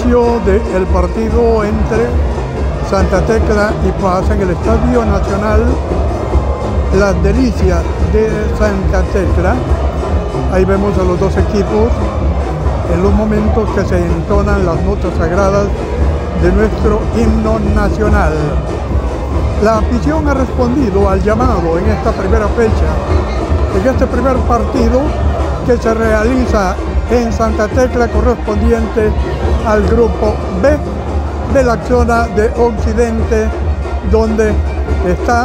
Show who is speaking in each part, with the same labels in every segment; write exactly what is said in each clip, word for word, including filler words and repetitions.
Speaker 1: inicio del partido entre Santa Tecla y Paz en el Estadio Nacional Las Delicias de Santa Tecla. Ahí vemos a los dos equipos en los momentos que se entonan las notas sagradas de nuestro himno nacional. La afición ha respondido al llamado en esta primera fecha, en este primer partido que se realiza en Santa Tecla, correspondiente al grupo B de la zona de Occidente, donde está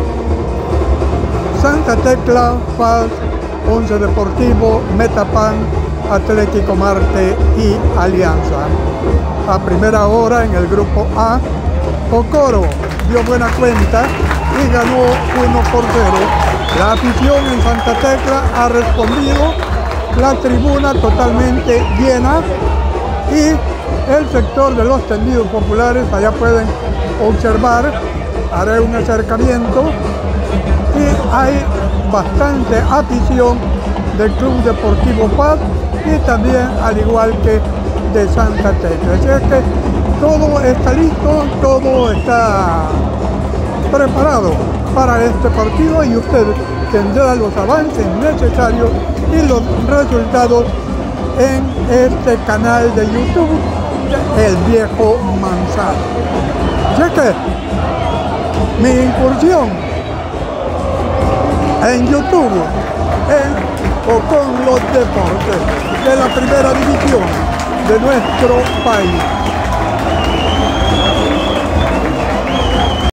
Speaker 1: Santa Tecla, Paz, Once Deportivo, Metapan, Atlético Marte y Alianza. A primera hora en el grupo A, Ocoro dio buena cuenta y ganó uno por cero. La afición en Santa Tecla ha respondido, la tribuna totalmente llena y el sector de los tendidos populares, allá pueden observar, haré un acercamiento y hay bastante afición del Club Deportivo Paz y también al igual que de Santa Tecla. Así es que todo está listo, todo está preparado para este partido y usted tendrá los avances necesarios y los resultados en este canal de YouTube, El Viejo Manzano. Así que mi incursión en YouTube en o con los deportes de la primera división de nuestro país.